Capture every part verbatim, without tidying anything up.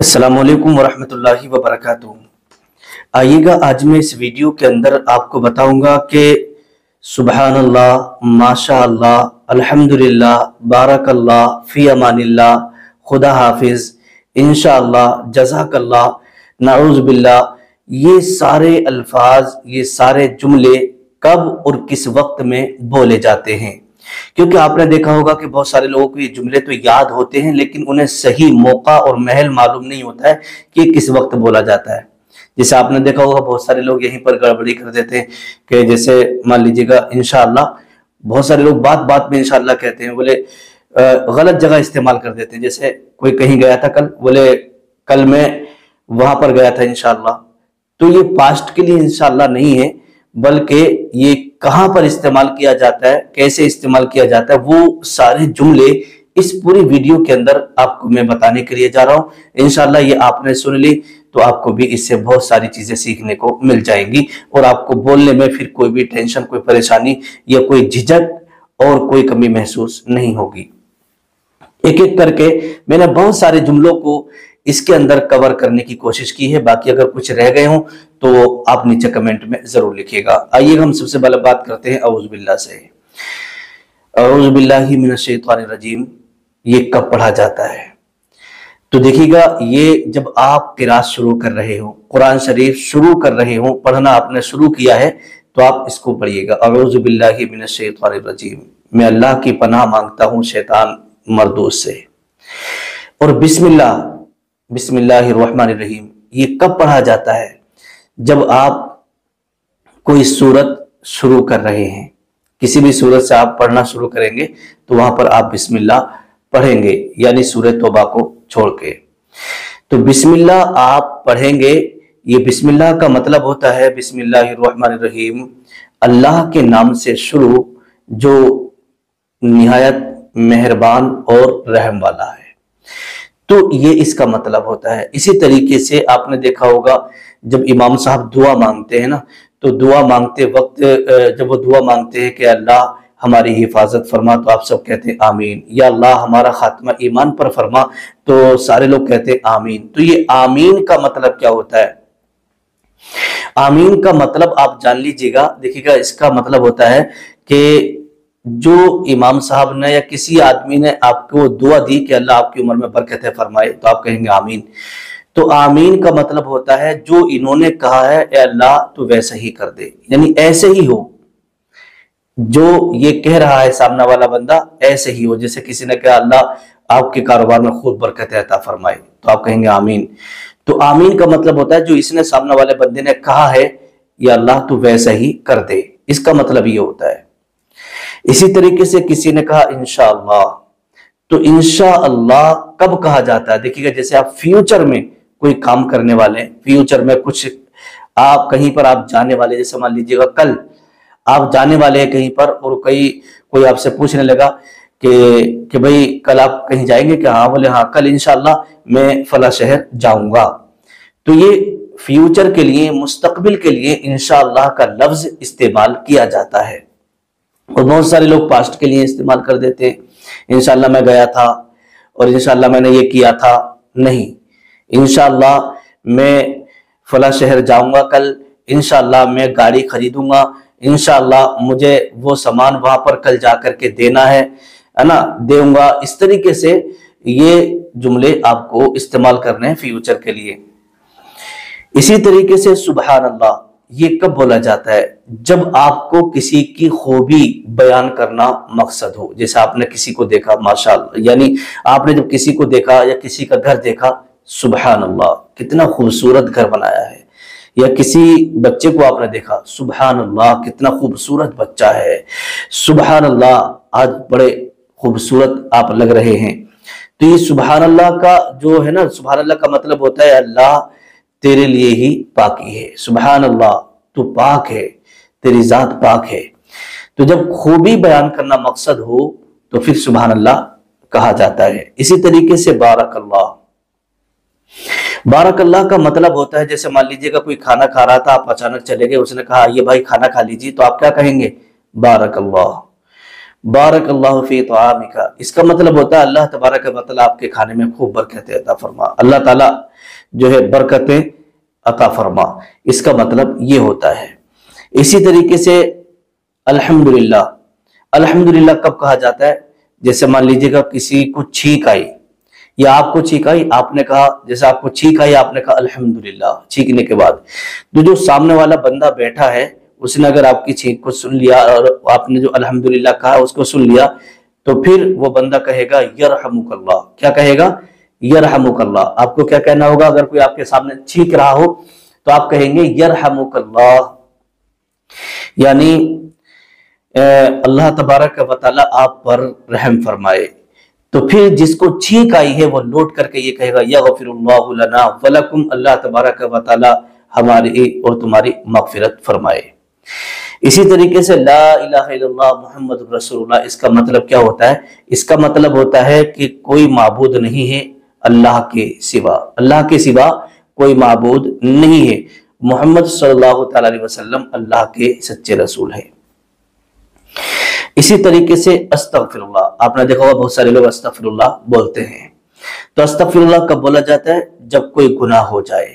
अस्सलाम वालेकुम वरहमतुल्लाहि वबरकातुहू। आइएगा आज मैं इस वीडियो के अंदर आपको बताऊंगा कि सुबहान अल्लाह, माशा अल्लाह, अल्हम्दुलिल्लाह, बारकल्लाह, फी अमानिल्लाह, खुदा हाफिज, इंशाअल्लाह, जज़ाकल्लाह, नाऊज़ु बिल्लाह, ये सारे अल्फाज, ये सारे जुमले कब और किस वक्त में बोले जाते हैं। क्योंकि आपने देखा होगा कि बहुत सारे लोगों को ये जुमले तो याद होते हैं, लेकिन उन्हें सही मौका और महल मालूम नहीं होता है कि किस वक्त बोला जाता है। जैसे आपने देखा होगा बहुत सारे लोग यहीं पर गड़बड़ी कर देते हैं कि जैसे मान लीजिएगा इंशाअल्लाह, बहुत सारे लोग बात बात में इंशाअल्लाह कहते हैं, बोले गलत जगह इस्तेमाल कर देते हैं। जैसे कोई कहीं गया था कल, बोले कल मैं वहां पर गया था इंशाअल्लाह, तो ये पास्ट के लिए इंशाअल्लाह नहीं है, बल्कि ये कहां पर इस्तेमाल किया जाता है, कैसे इस्तेमाल किया जाता है, वो सारे जुमले इस पूरी वीडियो के अंदर आपको मैं बताने के लिए जा रहा हूं। इंशाअल्लाह ये आपने सुन ली तो आपको भी इससे बहुत सारी चीजें सीखने को मिल जाएंगी और आपको बोलने में फिर कोई भी टेंशन, कोई परेशानी या कोई झिझक और कोई कमी महसूस नहीं होगी। एक एक करके मैंने बहुत सारे जुमलों को इसके अंदर कवर करने की कोशिश की है। बाकी अगर कुछ रह गए हों तो आप नीचे कमेंट में जरूर लिखिएगा। आइए हम सबसे पहले बात करते हैं औज़ु बिल्लाह से। औज़ु बिल्लाहि मिनश शैतानिर रजीम, ये कब पढ़ा जाता है? तो देखिएगा, ये जब आप किरात शुरू कर रहे हो, कुरान शरीफ शुरू कर रहे हो, पढ़ना आपने शुरू किया है, तो आप इसको पढ़िएगा, औज़ु बिल्लाहि मिनश शैतानिर रजीम, मैं अल्लाह की पनाह मांगता हूँ शैतान मरदूस से। और बिस्मिल्लाह, बिस्मिल्लाहिर्रहमानिर्रहीम, ये कब पढ़ा जाता है? जब आप कोई सूरत शुरू कर रहे हैं, किसी भी सूरत से आप पढ़ना शुरू करेंगे तो वहां पर आप बिस्मिल्लाह पढ़ेंगे, यानी सूरह तौबा को छोड़ के। तो बिस्मिल्लाह आप पढ़ेंगे। ये बिस्मिल्लाह का मतलब होता है बिस्मिल्लाहिर्रहमानिर्रहीम, अल्लाह के नाम से शुरू जो निहायत मेहरबान और रहम वाला है। तो ये इसका मतलब होता है। इसी तरीके से आपने देखा होगा जब इमाम साहब दुआ मांगते हैं ना, तो दुआ मांगते वक्त जब वो दुआ मांगते हैं कि अल्लाह हमारी हिफाजत फरमा, तो आप सब कहते हैं आमीन, या अल्लाह हमारा खात्मा ईमान पर फरमा, तो सारे लोग कहते हैं आमीन। तो ये आमीन का मतलब क्या होता है? आमीन का मतलब आप जान लीजिएगा। देखिएगा, इसका मतलब होता है कि जो इमाम साहब ने या किसी आदमी ने आपको दुआ दी कि अल्लाह आपकी उम्र में बरकत फरमाए, तो आप कहेंगे आमीन। तो आमीन का मतलब होता है जो इन्होंने कहा है ए अल्लाह तो वैसा ही कर दे, यानी ऐसे ही हो, जो ये कह रहा है सामने वाला बंदा ऐसे ही हो। जैसे किसी ने कहा अल्लाह आपके कारोबार में खूब बरकत अता फरमाए, तो आप कहेंगे आमीन। तो आमीन का मतलब होता है जो इसने सामने वाले बंदे ने कहा है या अल्लाह तो वैसा ही कर दे, इसका मतलब ये होता है। इसी तरीके से किसी ने कहा इंशाअल्लाह, तो इंशाअल्लाह कब कहा जाता है? देखिएगा, जैसे आप फ्यूचर में कोई काम करने वाले, फ्यूचर में कुछ आप कहीं पर आप जाने वाले, जैसे मान लीजिएगा कल आप जाने वाले हैं कहीं पर, और कई कोई आपसे पूछने लगा कि कि भाई कल आप कहीं जाएंगे क्या? हाँ, बोले हाँ कल इंशाअल्लाह मैं फला शहर जाऊंगा। तो ये फ्यूचर के लिए, मुस्तकबिल के लिए इंशाअल्लाह का लफ्ज इस्तेमाल किया जाता है। और बहुत सारे लोग पास्ट के लिए इस्तेमाल कर देते हैं, इंशाअल्लाह मैं गया था और इंशाअल्लाह मैंने ये किया था। नहीं, इंशाअल्लाह मैं फला शहर जाऊंगा कल, इंशाअल्लाह मैं गाड़ी खरीदूंगा, इंशाअल्लाह मुझे वो सामान वहां पर कल जाकर के देना है है ना, देऊंगा। इस तरीके से ये जुमले आपको इस्तेमाल करने हैं फ्यूचर के लिए। इसी तरीके से सुबहान अल्लाह, ये कब बोला जाता है? जब आपको किसी की खूबी बयान करना मकसद हो। जैसे आपने किसी को देखा माशाअल्लाह, यानी आपने जब किसी को देखा या किसी का घर देखा, सुबहान अल्लाह कितना खूबसूरत घर बनाया है, या किसी बच्चे को आपने देखा, सुबहान अल्लाह कितना खूबसूरत बच्चा है, सुबहान अल्लाह आज बड़े खूबसूरत आप लग रहे हैं। तो ये सुबहान अल्लाह का जो है ना, सुबहान अल्लाह का मतलब होता है अल्लाह तेरे लिए ही पाकी है, सुबहान अल्लाह तू पाक है, तेरी जात पाक है। तो जब खूबी बयान करना मकसद हो तो फिर सुबहान अल्लाह कहा जाता है। इसी तरीके से बारक अल्लाह, बारक अल्लाह का मतलब होता है जैसे मान लीजिएगा कोई खाना खा रहा था, आप अचानक चले गए, उसने कहा ये भाई खाना खा लीजिए, तो आप क्या कहेंगे? बारक अल्लाह, बारक अल्लाह फी तआमिका। इसका मतलब होता है अल्लाह तबारक व तआला आपके खाने में खूब बरकत अता फरमा, अल्लाह ताला جو ہے برکتیں عطا فرما، اس کا مطلب یہ ہوتا ہے۔ اسی طریقے سے الحمدللہ، الحمدللہ کب کہا جاتا ہے؟ جیسے مان لیجیے گا کسی کو چھینک آئی یا آپ کو چھینک آئی، آپ نے کہا، جیسے آپ کو چھینک آئی آپ نے کہا الحمدللہ چھینکنے کے بعد، تو جو سامنے والا بندہ بیٹھا ہے اس نے اگر آپ کی چھینک کو سن لیا اور آپ نے جو الحمدللہ کہا اس کو سن لیا، تو پھر وہ بندہ کہے گا یرحمک اللہ۔ کیا کہے گا؟ یرحمک اللہ۔ آپ کو کیا کہنا ہوگا؟ اگر کوئی آپ کے سامنے چھینک رہا ہو تو آپ کہیں گے یرحمک اللہ، یعنی اللہ تبارک و تعالیٰ آپ پر رحم فرمائے۔ تو پھر جس کو چھینک آئی ہے وہ لوٹ کر کے یہ کہے گا یغفر اللہ لنا ولکم، اللہ تبارک و تعالیٰ ہماری اور تمہاری مغفرت فرمائے۔ اسی طریقے سے لا الہ الا اللہ محمد رسول اللہ، اس کا مطلب کیا ہوتا ہے؟ اس کا مطلب ہوتا ہے کہ کوئی معبود نہیں ہے اللہ کے سوا، اللہ کے سوا کوئی معبود نہیں ہے، محمد صلی اللہ تعالی علیہ وسلم اللہ کے سچے رسول ہیں۔ اسی طریقے سے استغفر اللہ، آپ نے دیکھا ہوگا بہت سارے لوگ استغفر اللہ بولتے ہیں، تو استغفر اللہ کب بولا جاتا ہے؟ جب کوئی گناہ ہو جائے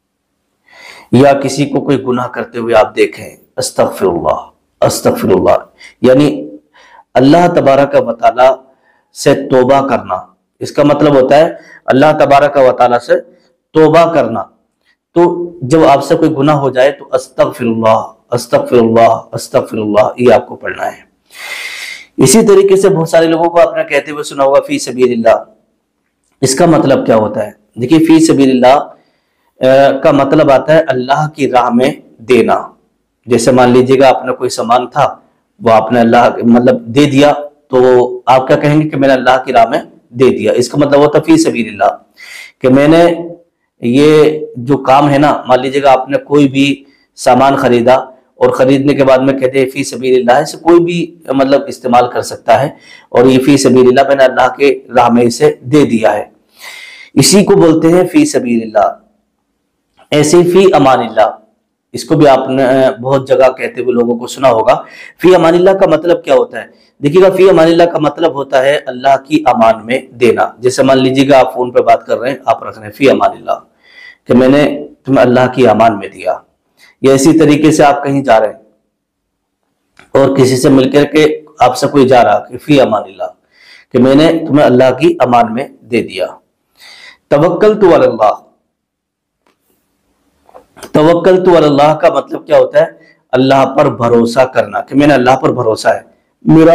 یا کسی کو کوئی گناہ کرتے ہوئے آپ دیکھیں، استغفر اللہ استغفر اللہ، یعنی اللہ تبارک و تعالی سے توبہ کرنا، اس کا مطلب ہوتا ہے اللہ تبارک و تعالی سے توبہ کرنا۔ تو جب آپ سے کوئی گناہ ہو جائے تو استغفر اللہ استغفر اللہ استغفر اللہ یہ آپ کو پڑھنا ہے۔ اسی طریقے سے بہت سارے لوگوں کو آپ نے کہتے ہوئے سنا ہوگا فی سبیل اللہ، اس کا مطلب کیا ہوتا ہے؟ دیکھیے فی سبیل اللہ کا مطلب آتا ہے اللہ کی راہ میں دینا۔ جیسے مان لیجیے گا آپ نے کوئی سامان تھا وہ آپ نے اللہ مطلب دے دیا، تو آپ کیا کہیں گے کہ میں نے اللہ کی راہ میں دے دیا، اس کا مطلب ہوتا ہے فی سبیل اللہ، کہ میں نے یہ جو کام ہے نا، مان لیجیے گا آپ نے کوئی بھی سامان خریدا اور خریدنے کے بعد میں کہتے ہیں فی سبیل اللہ، اسے کوئی بھی مطلب استعمال کر سکتا ہے، اور یہ فی سبیل اللہ میں نے اللہ کے راہ میں اسے دے دیا ہے، اسی کو بولتے ہیں فی سبیل اللہ۔ ایسے فی امان اللہ، اس کو بھی آپ نے بہت جگہ کہتے ہوئے لوگوں کو سنا ہوگا۔ فی امان اللہ کا مطلب کیا ہوتا ہے؟ دیکھیے گا فی امان اللہ کا مطلب ہوتا ہے اللہ کی امان میں دینا۔ جیسے مان لیجیے گا آپ فون پہ بات کر رہے ہیں، آپ رکھ رہے ہیں فی امان اللہ، کہ میں نے تمہیں اللہ کی امان میں دیا۔ یا اسی طریقے سے آپ کہیں جا رہے ہیں اور کسی سے مل کر کے آپ سے کوئی جا رہا کہ فی امان اللہ، کہ میں نے تمہیں اللہ کی امان میں دے دیا۔ توکلت علی اللہ، توکلت علی اللہ کا مطلب کیا ہوتا ہے؟ اللہ پر بھروسہ کرنا، کہ میں نے اللہ پر بھروسہ ہے، میرا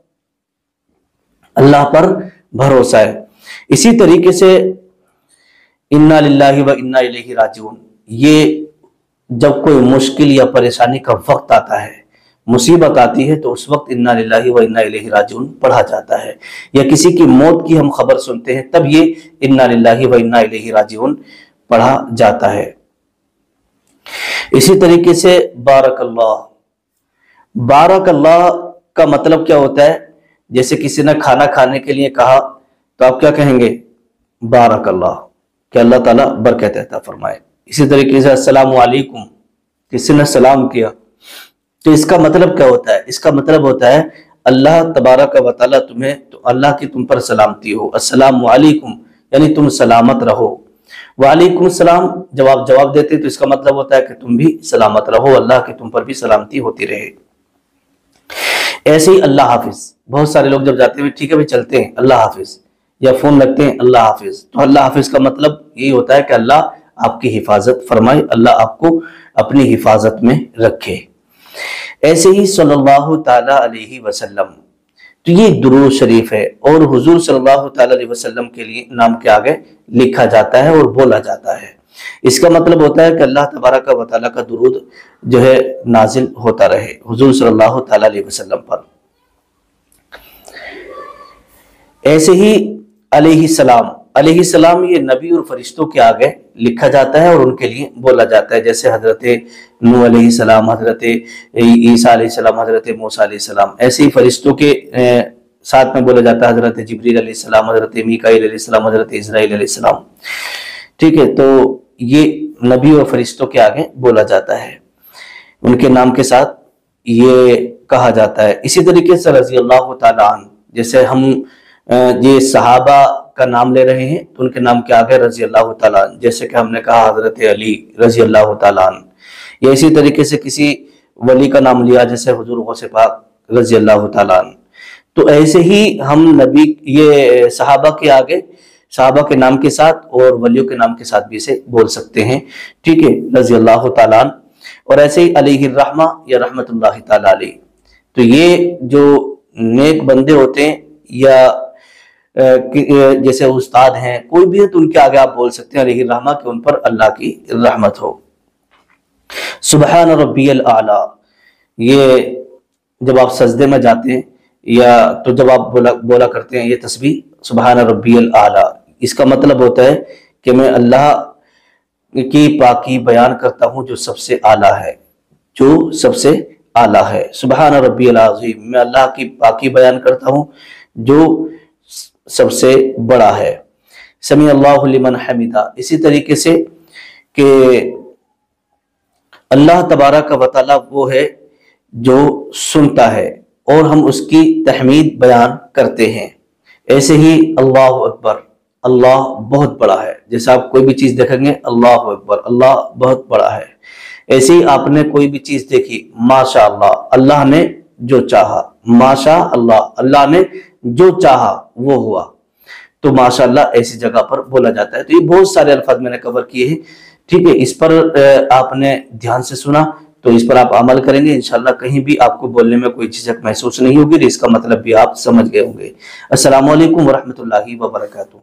اللہ پر بھروسہ ہے۔ اسی طریقے سے انا للہ و انا الیہ راجعون، یہ جب کوئی مشکل یا پریشانی کا وقت آتا ہے، مصیبت آتی ہے، تو اس وقت انا للہ و انا الیہ راجعون پڑھا جاتا ہے، یا کسی کی موت کی ہم خبر سنتے ہیں تب یہ انا للہ و انا الیہ راجعون پڑھا جاتا ہے۔ اسی طریقے سے بارک اللہ، بارک اللہ کا مطلب کیا ہوتا ہے؟ جیسے کسی نے کھانا کھانے کے لیے کہا تو آپ کیا کہیں گے؟ بارک اللہ، کہ اللہ تعالیٰ برکت عطا فرمائے۔ اسی طریقے سے السلام علیکم، کسی نے سلام کیا تو اس کا مطلب کیا ہوتا ہے؟ اس کا مطلب ہوتا ہے اللہ تبارک و تعالیٰ تمہیں، تو اللہ کی تم پر سلامتی ہو، السلام علیکم یعنی تم سلامت رہو، وعلیکم السلام جب آپ جواب دیتے تو اس کا مطلب ہوتا ہے کہ تم بھی سلامت رہو، اللہ کی تم پر بھی سلامتی ہوتی رہے۔ ایسے ہی اللہ حافظ، بہت سارے لوگ جب جاتے ہیں ٹھیک ہے بھی چلتے ہیں اللہ حافظ، یا فون رکھتے ہیں اللہ حافظ، تو اللہ حافظ کا مطلب یہی ہوتا ہے کہ اللہ آپ کی حفاظت فرمائے، اللہ آپ کو اپنی حفاظت میں رکھے۔ ایسے ہی صلی اللہ تعالی علیہ وسلم، تو یہ درود شریف ہے، اور حضور صلی اللہ تعالی علیہ وسلم کے لیے نام کے آگے لکھا جاتا ہے اور بولا جاتا ہے۔ اس کا مطلب ہوتا ہے کہ اللہ تبارک و تعالیٰ کا درود جو ہے نازل ہوتا رہے حضور صلی اللہ تعالی علیہ وسلم پر۔ ایسے ہی علیہ السلام، علیہ السلام یہ نبی اور فرشتوں کے آگے لکھا جاتا ہے اور ان کے لیے بولا جاتا ہے، جیسے حضرت نوح علیہ السلام، حضرت عیسیٰ علیہ السلام، حضرت موسیٰ علیہ السلام، ایسے ہی فرشتوں کے ساتھ میں بولا جاتا ہے حضرت جبریل علیہ السلام، حضرت میکائیل علیہ السلام، حضرت اسرائیل علیہ السلام، ٹھیک ہے۔ تو یہ نبی اور فرشتوں کے آگے بولا جاتا ہے، ان کے نام کے ساتھ یہ کہا جاتا ہے۔ اسی طریقے سے رضی اللہ تعالیٰ عنہ، جیسے ہم یہ صحابہ کا نام لے رہے ہیں تو ان کے نام کے آگے رضی اللہ تعالیٰ عنہ، جیسے کہ ہم نے کہا حضرت علی رضی اللہ تعالیٰ عنہ، یا اسی طریقے سے کسی ولی کا نام لیا جیسے حضور غوث پاک رضی اللہ تعالیٰ عنہ، تو ایسے ہی ہم نبی یہ صحابہ کے آگے صحابہ کے نام کے ساتھ اور ولیوں کے نام کے ساتھ بھی اسے بول سکتے ہیں، ٹھیک ہے، رضی اللہ تعالیٰ عنہ، اور ایسے ہی علیہ الرحمہ یا رحمت اللہ تعالیٰ علیہ۔ تو یہ جو نیک بندے ہوتے ہیں یا جیسے استاد ہیں کوئی بھی ہے تو ان کے آگے آپ بول سکتے ہیں علیہ الرحمہ کہ ان پر اللہ کی رحمت ہو۔ سبحان ربی الاعلیٰ، یہ جب آپ سجدے میں جاتے ہیں یا تو جب آپ بولا بولا کرتے ہیں یہ تسبیح سبحان ربی الاعلیٰ، اس کا مطلب ہوتا ہے کہ میں اللہ کی پاکی بیان کرتا ہوں جو سب سے اعلیٰ ہے، جو سب سے اعلیٰ ہے۔ سبحان ربی العظیم، میں اللہ کی پاکی بیان کرتا ہوں جو سب سے بڑا ہے۔ سمیع اللہ لمن حمدہ، اسی طریقے سے کہ اللہ تبارک و تعالیٰ وہ ہے جو سنتا ہے اور ہم اس کی تحمید بیان کرتے ہیں۔ ایسے ہی اللہ اکبر، اللہ بہت بڑا ہے، جیسے آپ کوئی بھی چیز دیکھیں گے اللہ اکبر، اللہ بہت بڑا ہے۔ ایسے ہی آپ نے کوئی بھی چیز دیکھی ماشاء اللہ، اللہ نے جو چاہا، ماشاء اللہ، اللہ نے جو چاہا وہ ہوا، تو ماشاء اللہ ایسی جگہ پر بولا جاتا ہے۔ تو یہ بہت سارے الفاظ میں نے کور کیے ہیں، ٹھیک ہے، اس پر آپ نے دھیان سے سنا تو اس پر آپ عمل کریں گے، انشاءاللہ کہیں بھی آپ کو بولنے میں کوئی جھجک محسوس نہیں ہوگی، اس کا مطلب بھی آپ سمجھ گئے ہوں گے۔ السلام علیکم ورحمۃ اللہ وبرکاتہ۔